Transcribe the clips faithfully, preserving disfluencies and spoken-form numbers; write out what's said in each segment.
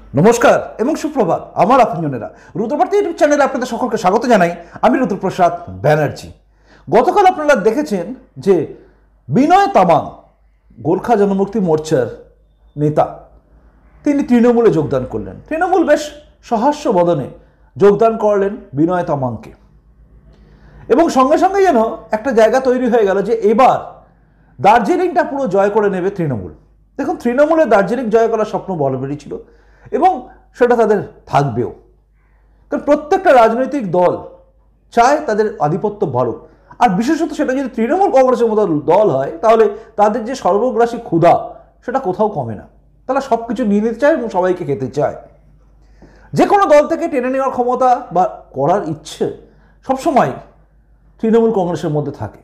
নমস্কার এবং সুপ্রভাত আমার আপনজনেরা। রুদ্রবার্তা ইউটিউব চ্যানেলে আপনাদের সকলকে স্বাগত জানাই। আমি রুদ্রপ্রসাদ ব্যানার্জি। গতকাল আপনারা দেখেছেন যে বিনয় তামাং, গোর্খা জনমুক্তি মোর্চার নেতা, তিনি তৃণমূলে যোগদান করলেন। তৃণমূল বেশ সহাস্য বদনে যোগদান করলেন বিনয় তামাংকে, এবং সঙ্গে সঙ্গে যেন একটা জায়গা তৈরি হয়ে গেল যে এবার দার্জিলিংটা পুরো জয় করে নেবে তৃণমূল। দেখুন, তৃণমূলের দার্জিলিং জয় করার স্বপ্ন বরাবরই ছিল এবং সেটা তাদের থাকবেও, কারণ প্রত্যেকটা রাজনৈতিক দল চায় তাদের আধিপত্য বাড়ুক। আর বিশেষত সেটা যদি তৃণমূল কংগ্রেসের মতো দল হয়, তাহলে তাদের যে সর্বগ্রাসী ক্ষুধা সেটা কোথাও কমে না। তারা সব কিছু নিয়ে নিতে চায় এবং সবাইকে খেতে চায়। যে কোনো দল থেকে টেনে নেওয়ার ক্ষমতা বা করার ইচ্ছে সবসময় তৃণমূল কংগ্রেসের মধ্যে থাকে।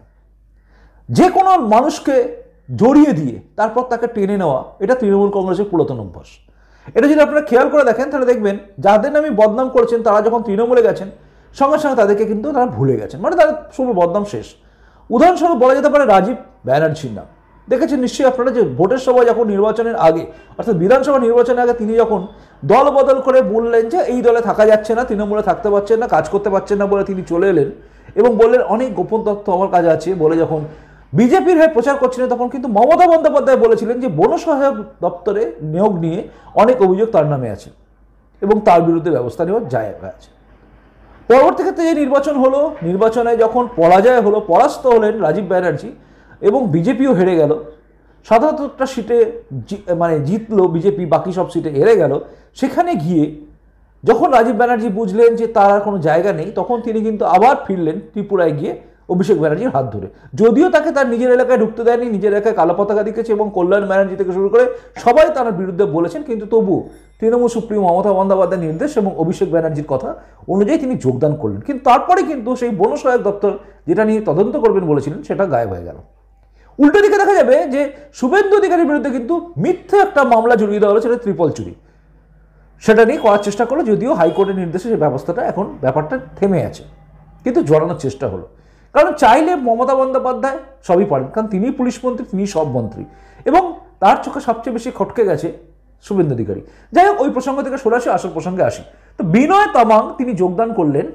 যে কোনো মানুষকে জড়িয়ে দিয়ে তারপর তাকে টেনে নেওয়া, এটা তৃণমূল কংগ্রেসের পুরাতন অভ্যাস। এটা যদি আপনারা খেয়াল করে দেখেন তাহলে দেখবেন যাদের নামে বদনাম করেছেন তারা যখন তৃণমূলে গেছেন সঙ্গে সঙ্গে তাদেরকে কিন্তু তারা ভুলে গেছেন, মানে তাদের সব বদনাম শেষ। উদাহরণস্বরূপ বলা যেতে পারে রাজীব ব্যানার্জির নাম। দেখেছেন নিশ্চয়ই আপনারা যে ভোটের সময় যখন নির্বাচনের আগে, অর্থাৎ বিধানসভা নির্বাচনের আগে তিনি যখন দল বদল করে বললেন যে এই দলে থাকা যাচ্ছে না, তৃণমূলে থাকতে পারছেন না, কাজ করতে পারছেন না বলে তিনি চলে এলেন এবং বললেন অনেক গোপন তথ্য আমার কাছে আছে বলে যখন বিজেপির হয়ে প্রচার করছিলেন, তখন কিন্তু মমতা বন্দ্যোপাধ্যায় বলেছিলেন যে বন সহায়ক দপ্তরে নিয়োগ নিয়ে অনেক অভিযোগ তার নামে আছে এবং তার বিরুদ্ধে ব্যবস্থা নেওয়ার জায়গা আছে। পরবর্তী ক্ষেত্রে যে নির্বাচন হলো, নির্বাচনে যখন পরাজয় হলো, পরাস্ত হলেন রাজীব ব্যানার্জি এবং বিজেপিও হেরে গেল। সাধারণতটা সিটে মানে জিতলো বিজেপি, বাকি সব সিটে হেরে গেল। সেখানে গিয়ে যখন রাজীব ব্যানার্জি বুঝলেন যে তার আর কোনো জায়গা নেই, তখন তিনি কিন্তু আবার ফিরলেন ত্রিপুরায় গিয়ে অভিষেক ব্যানার্জির হাত ধরে। যদিও তাকে তার নিজের এলাকায় ঢুকতে দেয়নি, নিজের এলাকায় কালো পতাকা দিকেছে এবং কল্যাণ ব্যানার্জি থেকে শুরু করে সবাই তার বিরুদ্ধে বলেছেন, কিন্তু তবুও তৃণমূল সুপ্রিমো মমতা বন্দ্যোপাধ্যায়ের নির্দেশ এবং অভিষেক ব্যানার্জির কথা অনুযায়ী তিনি যোগদান করলেন। কিন্তু তারপরে কিন্তু সেই বন সহায়ক দপ্তর যেটা নিয়ে তদন্ত করবেন বলেছিলেন সেটা গায়েব হয়ে গেল। উল্টো দিকে দেখা যাবে যে শুভেন্দু অধিকারীর বিরুদ্ধে কিন্তু মিথ্যে একটা মামলা জড়িয়ে দেওয়া হলো, সেটা ত্রিপল চুরি। সেটা নিয়ে করার চেষ্টা করলো, যদিও হাইকোর্টের নির্দেশে সেই ব্যবস্থাটা এখন ব্যাপারটা থেমে আছে, কিন্তু জড়ানোর চেষ্টা হলো। কারণ চাইলে মমতা বন্দ্যোপাধ্যায় সবই পারেন, কারণ তিনি পুলিশ মন্ত্রী, তিনি সব মন্ত্রী, এবং তার চোখে সবচেয়ে বেশি খটকে গেছে শুভেন্দু অধিকারী। যাই হোক, ওই প্রসঙ্গ থেকে সরে আসি, আসল প্রসঙ্গে আসি। তো বিনয় তামাং তিনি যোগদান করলেন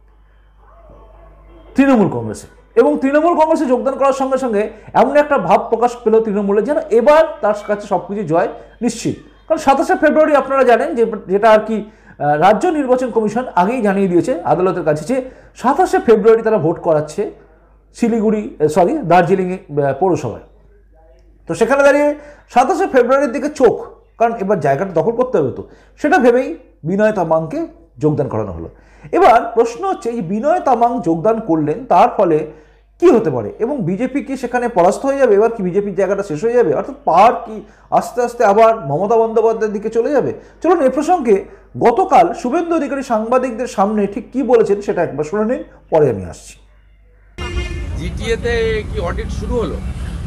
তৃণমূল কংগ্রেসে, এবং তৃণমূল কংগ্রেসে যোগদান করার সঙ্গে সঙ্গে এমন একটা ভাব প্রকাশ পেল তৃণমূলে যেন এবার তার কাছে সবকিছু জয় নিশ্চিত। কারণ সাতাশে ফেব্রুয়ারি আপনারা জানেন যে যেটা আর কি রাজ্য নির্বাচন কমিশন আগেই জানিয়ে দিয়েছে আদালতের কাছে যে সাতাশে ফেব্রুয়ারি তারা ভোট করাচ্ছে শিলিগুড়ি সরি দার্জিলিং পৌরসভায়। তো সেখানে দাঁড়িয়ে সাতাশে ফেব্রুয়ারির দিকে চোখ, কারণ এবার জায়গাটা দখল করতে হবে, তো সেটা ভেবেই বিনয় তামাংকে যোগদান করানো হলো। এবার প্রশ্ন হচ্ছে যে বিনয় তামাং যোগদান করলেন, তার ফলে কি হতে পারে এবং বিজেপি কি সেখানে পরাস্ত হয়ে যাবে? এবার কি বিজেপির জায়গাটা শেষ হয়ে যাবে, অর্থাৎ পাহাড় কি আস্তে আস্তে আবার মমতা বন্দ্যোপাধ্যায়ের দিকে চলে যাবে? চলুন এ প্রসঙ্গে গতকাল শুভেন্দু অধিকারী সাংবাদিকদের সামনে ঠিক কি বলেছেন সেটা একবার শুনে নিন, পরে আমি আসছি। জিটিএতে কি অডিট শুরু হলো?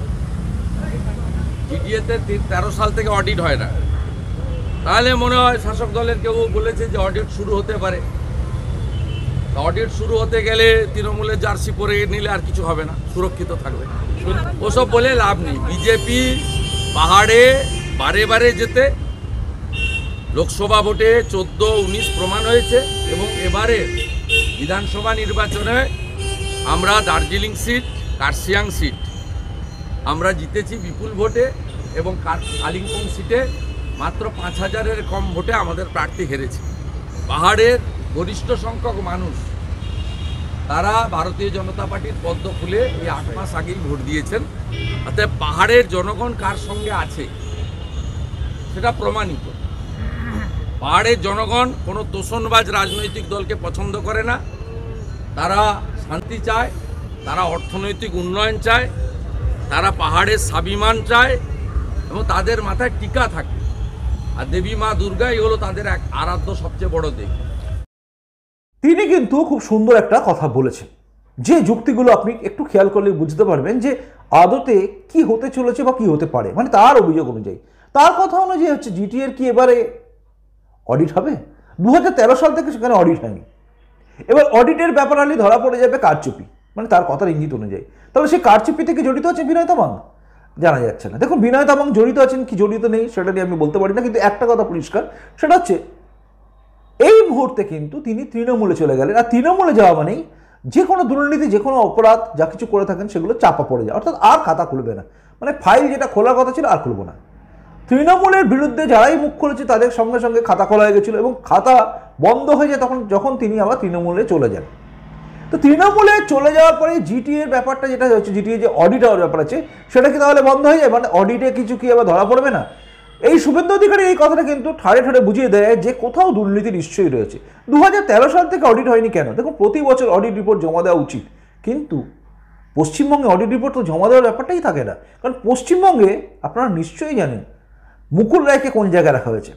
জিটিএতে তেরো সাল থেকে অডিট হয় না, তাহলে মনে হয় শাসক দলের কেউ বলেছে যে অডিট শুরু হতে পারে। অডিট শুরু হতে গেলে তৃণমূলের জার্সি পরে নিলে আর কিছু হবে না, সুরক্ষিত থাকবে। ওসব বলে লাভ নেই। বিজেপি পাহাড়ে বারে বারে যেতে লোকসভা ভোটে চোদ্দো উনিশ প্রমাণ হয়েছে, এবং এবারে বিধানসভা নির্বাচনে আমরা দার্জিলিং সিট, কার্শিয়াং সিট আমরা জিতেছি বিপুল ভোটে, এবং কালিম্পং সিটে মাত্র পাঁচ হাজারের কম ভোটে আমাদের প্রার্থী হেরেছে। পাহাড়ের গরিষ্ঠ সংখ্যক মানুষ তারা ভারতীয় জনতা পার্টির পদ্ম ফুলে এই আট মাস আগেই ভোট দিয়েছেন। অর্থাৎ পাহাড়ের জনগণ কার সঙ্গে আছে সেটা প্রমাণিত। পাহাড়ের জনগণ কোনো তোষণবাজ রাজনৈতিক দলকে পছন্দ করে না, তারা শান্তি চায়, তারা অর্থনৈতিক উন্নয়ন চায়, তারা পাহাড়ের স্বাভিমান চায় এবং তাদের মাথায় টিকা থাকে। আর দেবী মা দুর্গাই হলো তাদের এক আরাধ্য সবচেয়ে বড় দেবী। তিনি কিন্তু খুব সুন্দর একটা কথা বলেছেন, যে যুক্তিগুলো আপনি একটু খেয়াল করলে বুঝতে পারবেন যে আদতে কি হতে চলেছে বা কি হতে পারে। মানে তার অভিযোগ অনুযায়ী, তার কথা অনুযায়ী হচ্ছে জিটিএর কি এবারে অডিট হবে? দু হাজার তেরো সাল থেকে সেখানে অডিট হয়নি। এবার অডিটের ব্যাপার হলে ধরা পড়ে যাবে কারচুপি, মানে তার কথার ইঙ্গিত অনুযায়ী। তাহলে সেই কারচুপি থেকে জড়িত আছে বিনয় তামাং। জানা যাচ্ছে না। দেখুন, বিনয় তামাং জড়িত আছেন কি জড়িত নেই সেটা নিয়ে আমি বলতে পারি না, কিন্তু একটা কথা পরিষ্কার, সেটা হচ্ছে এই মুহূর্তে কিন্তু তিনি তৃণমূলে চলে গেলেন। আর তৃণমূলে যাওয়া মানেই যে কোনো দুর্নীতি, যে কোনো অপরাধ যা কিছু করে থাকেন সেগুলো চাপা পড়ে যায়, অর্থাৎ আর খাতা খুলবে না, মানে ফাইল যেটা খোলার কথা ছিল আর খুলবো না। তৃণমূলের বিরুদ্ধে যারাই মুখ খুলেছে তাদের সঙ্গে সঙ্গে খাতা খোলা হয়ে গেছিলো এবং খাতা বন্ধ হয়ে যায় তখন যখন তিনি আবার তৃণমূলে চলে যান। তো তৃণমূলে চলে যাওয়ার পরে জিটিএ এর ব্যাপারটা যেটা হচ্ছে, জিটিএ যে অডিট হওয়ার ব্যাপার আছে সেটা কি তাহলে বন্ধ হয়ে যায়? মানে অডিটে কিছু কি আবার ধরা পড়বে না? এই শুভেন্দু অধিকারী এই কথাটা কিন্তু ঠাড়ে ঠাড়ে বুঝিয়ে দেয় যে কোথাও দুর্নীতি নিশ্চয়ই রয়েছে। দু হাজার তেরো সাল থেকে অডিট হয়নি কেন? দেখুন, প্রতি বছর অডিট রিপোর্ট জমা দেওয়া উচিত, কিন্তু পশ্চিমবঙ্গে অডিট রিপোর্ট তো জমা দেওয়ার ব্যাপারটাই থাকে না। কারণ পশ্চিমবঙ্গে আপনারা নিশ্চয়ই জানেন মুকুল রায়কে কোন জায়গায় রাখা হয়েছে,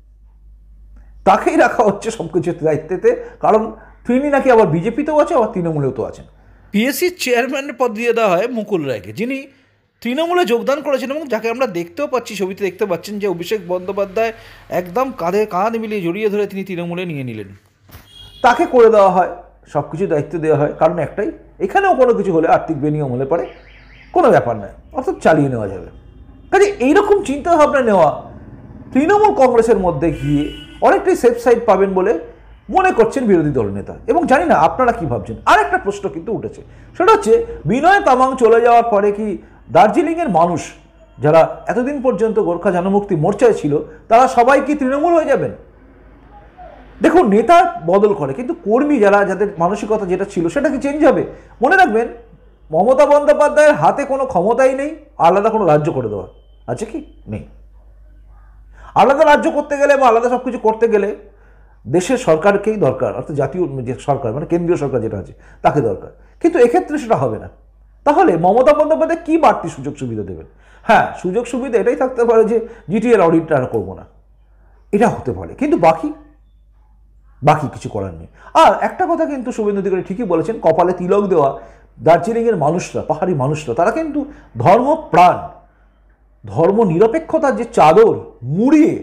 তাকেই রাখা হচ্ছে সব কিছুর দায়িত্বেতে, কারণ তিনি নাকি আবার বিজেপিতেও আছে আবার তৃণমূলেও তো আছেন। পিএসসির চেয়ারম্যানের পদ দিয়ে দেওয়া হয় মুকুল রায়কে, যিনি তৃণমূলে যোগদান করেছেন এবং যাকে আমরা দেখতেও পাচ্ছি, ছবিতে দেখতে পাচ্ছেন যে অভিষেক বন্দ্যোপাধ্যায় একদম কাঁধে কাঁধ মিলিয়ে জড়িয়ে ধরে তিনি তৃণমূলে নিয়ে নিলেন। তাকে করে দেওয়া হয়, সব কিছু দায়িত্ব দেওয়া হয়, কারণ একটাই, এখানেও কোনো কিছু হলে আর্থিক বেনিয়ম হলে পরে কোনো ব্যাপার নয়, অর্থাৎ চালিয়ে নেওয়া যাবে। কাজে এইরকম চিন্তাভাবনা নেওয়া তৃণমূল কংগ্রেসের মধ্যে গিয়ে অনেকটাই সেফ সাইড পাবেন বলে মনে করছেন বিরোধী দলনেতা। এবং জানি না আপনারা কি ভাবছেন। আর একটা প্রশ্ন কিন্তু উঠেছে, সেটা হচ্ছে বিনয় তামাং চলে যাওয়ার পরে কি দার্জিলিংয়ের মানুষ যারা এতদিন পর্যন্ত গোর্খা জনমুক্তি মোর্চায় ছিল তারা সবাই কি তৃণমূল হয়ে যাবেন? দেখুন, নেতা বদল করে কিন্তু কর্মী যারা, যাদের মানসিকতা যেটা ছিল সেটা কি চেঞ্জ হবে? মনে রাখবেন, মমতা বন্দ্যোপাধ্যায়ের হাতে কোনো ক্ষমতাই নেই আলাদা কোনো রাজ্য করে দেওয়া, আছে কি? নেই। আলাদা রাজ্য করতে গেলে বা আলাদা সব কিছু করতে গেলে দেশের সরকারকেই দরকার, অর্থাৎ জাতীয় যে সরকার মানে কেন্দ্রীয় সরকার যেটা আছে তাকে দরকার, কিন্তু এক্ষেত্রে সেটা হবে না। তাহলে মমতা বন্দ্যোপাধ্যায় কী বাড়তি সুযোগ সুবিধা দেবেন? হ্যাঁ, সুযোগ সুবিধা এটাই থাকতে পারে যে জিটিএর অডিটটা আর করবো না, এটা হতে পারে, কিন্তু বাকি বাকি কিছু করার নেই। আর একটা কথা কিন্তু শুভেন্দু অধিকারী ঠিকই বলেছেন, কপালে তিলক দেওয়া দার্জিলিংয়ের মানুষরা, পাহাড়ি মানুষরা, তারা কিন্তু ধর্মপ্রাণ, ধর্ম নিরপেক্ষতার যে চাদর মুড়িয়ে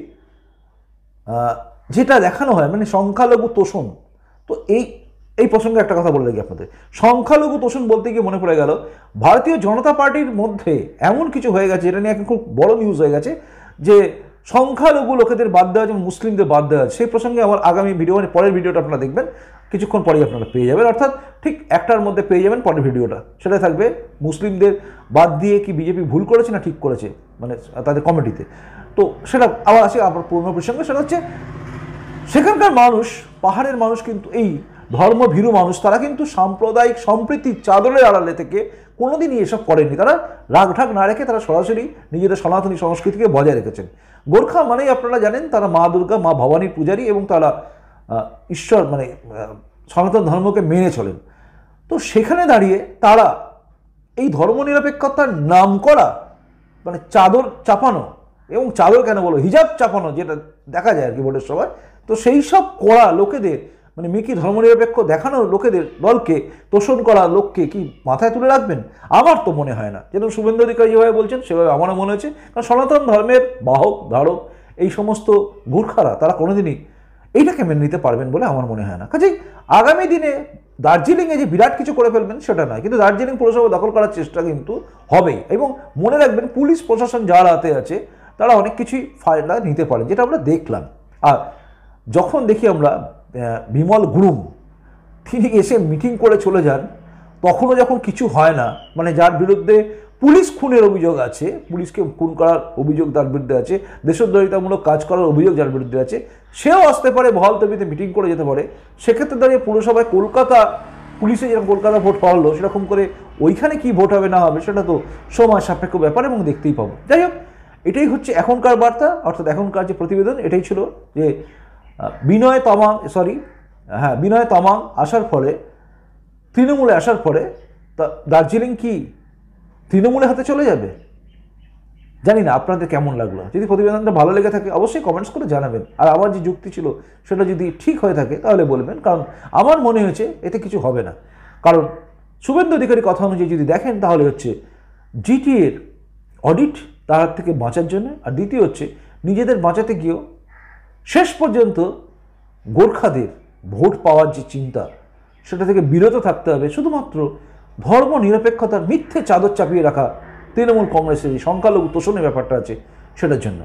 যেটা দেখানো হয়, মানে সংখ্যালঘু তোষণ। তো এই এই প্রসঙ্গে একটা কথা বলে রাখি আপনাদের, সংখ্যালঘু তোষণ বলতে গিয়ে মনে পড়ে গেল, ভারতীয় জনতা পার্টির মধ্যে এমন কিছু হয়ে গেছে, এটা নিয়ে এখন খুব বড় নিউজ হয়ে গেছে যে সংখ্যালঘু লোকেদের বাদ দেওয়া যেমন মুসলিমদের বাদ দেওয়া আছে। সেই প্রসঙ্গে আমার আগামী ভিডিও, মানে পরের ভিডিওটা আপনারা দেখবেন, কিছুক্ষণ পরেই আপনারা পেয়ে যাবেন, অর্থাৎ ঠিক একটার মধ্যে পেয়ে যাবেন পরের ভিডিওটা। সেটা থাকবে মুসলিমদের বাদ দিয়ে কি বিজেপি ভুল করেছে না ঠিক করেছে, মানে তাদের কমিটিতে। তো সেটা আবার আসে আবার পুরনো প্রসঙ্গে, সেটা হচ্ছে সেখানকার মানুষ, পাহাড়ের মানুষ কিন্তু এই ধর্মভীরু মানুষ, তারা কিন্তু সাম্প্রদায়িক সম্প্রীতির চাদরের আড়ালে থেকে কোনোদিনই এসব করেননি। তারা রাগঢাক না রেখে তারা সরাসরি নিজেদের সনাতনী সংস্কৃতিকে বজায় রেখেছেন। গোর্খা মানেই আপনারা জানেন তারা মা দুর্গা, মা ভবানীর পূজারী এবং তারা ঈশ্বর মানে সনাতন ধর্মকে মেনে চলেন। তো সেখানে দাঁড়িয়ে তারা এই ধর্মনিরপেক্ষতার নাম করা, মানে চাদর চাপানো, এবং চাদর কেন বলো, হিজাব চাপানো, যেটা দেখা যায় আর কি ভোটের সময়, তো সেই সব করা লোকেদের, মানে মেকি ধর্মনিরপেক্ষ দেখানো লোকেদের, দলকে তোষণ করা লোককে কি মাথায় তুলে রাখবেন? আমার তো মনে হয় না। যেরকম শুভেন্দু অধিকারী যেভাবে বলছেন সেভাবে আমারও মনে হচ্ছে, কারণ সনাতন ধর্মের বাহক ধারক এই সমস্ত গোর্খারা তারা কোনোদিনই এইটাকে মেনে নিতে পারবেন বলে আমার মনে হয় না। কাজেই আগামী দিনে দার্জিলিংয়ে যে বিরাট কিছু করে ফেলবেন সেটা নয়, কিন্তু দার্জিলিং পৌরসভা দখল করার চেষ্টা কিন্তু হবেই। এবং মনে রাখবেন, পুলিশ প্রশাসন যার হাতে আছে তারা অনেক কিছুই ফায়দা নিতে পারে, যেটা আমরা দেখলাম। আর যখন দেখি আমরা বিমল গুরুং তিনি এসে মিটিং করে চলে যান, তখনও যখন কিছু হয় না, মানে যার বিরুদ্ধে পুলিশ খুনের অভিযোগ আছে, পুলিশকে খুন করার অভিযোগ তার বিরুদ্ধে আছে, দেশদ্রোহিতামূলক কাজ করার অভিযোগ যার বিরুদ্ধে আছে, সেও আসতে পারে বহালতবিতে মিটিং করে যেতে পারে। সেক্ষেত্রে দাঁড়িয়ে পুরসভায় কলকাতা পুলিশে যেরকম কলকাতা ভোট পাওয়ালো, সেরকম করে ওইখানে কি ভোট হবে না হবে সেটা তো সময় সাপেক্ষ ব্যাপার এবং দেখতেই পাবো। যাই হোক, এটাই হচ্ছে এখনকার বার্তা, অর্থাৎ এখনকার যে প্রতিবেদন এটাই ছিল যে বিনয় তামাং সরি হ্যাঁ বিনয় তামাং আসার ফলে, তৃণমূলে আসার পরে তা দার্জিলিং কি তৃণমূলের হাতে চলে যাবে? জানি না আপনাদের কেমন লাগলো। যদি প্রতিবেদনটা ভালো লেগে থাকে অবশ্যই কমেন্টস করে জানাবেন। আর আমার যে যুক্তি ছিল সেটা যদি ঠিক হয়ে থাকে তাহলে বলবেন, কারণ আমার মনে হয়েছে এতে কিছু হবে না। কারণ শুভেন্দু অধিকারী কথা অনুযায়ী যদি দেখেন তাহলে হচ্ছে জিটিএর অডিট তার হাত থেকে বাঁচার জন্য, আর দ্বিতীয় হচ্ছে নিজেদের বাঁচাতে গিয়েও শেষ পর্যন্ত গোর্খাদের ভোট পাওয়ার যে চিন্তা সেটা থেকে বিরত থাকতে হবে, শুধুমাত্র ধর্ম নিরপেক্ষতার মিথ্যে চাদর চাপিয়ে রাখা তৃণমূল কংগ্রেসের এই সংখ্যালঘু তোষণের ব্যাপারটা আছে সেটার জন্য।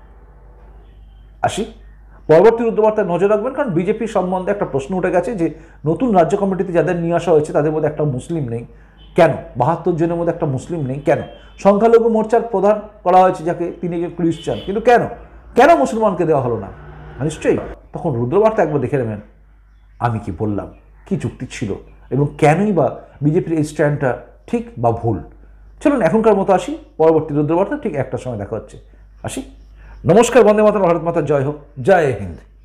আসি পরবর্তী রুদ্রবার্তায় নজর রাখবেন, কারণ বিজেপির সম্বন্ধে একটা প্রশ্ন উঠে গেছে যে নতুন রাজ্য কমিটিতে যাদের নিয়ে আসা হয়েছে তাদের মধ্যে একটা মুসলিম নেই কেন, বাহাত্তর জনের মধ্যে একটা মুসলিম নেই কেন, সংখ্যালঘু মোর্চার প্রধান করা হয়েছে যাকে তিনি একজন খ্রিস্টান, কিন্তু কেন কেন মুসলমানকে দেওয়া হলো না? নিশ্চয়ই তখন রুদ্রবার্তা একবার দেখে নেবেন আমি কি বললাম, কি যুক্তি ছিল এবং কেনই বা বিজেপির এই স্ট্যান্ডটা ঠিক বা ভুল। চলুন এখনকার মতো আসি, পরবর্তী রুদ্রবার্তা ঠিক একটা সময় দেখা হচ্ছে। আসি, নমস্কার, বন্দে মাতরম, ভারত মাতা জয় হোক, জয় হিন্দ।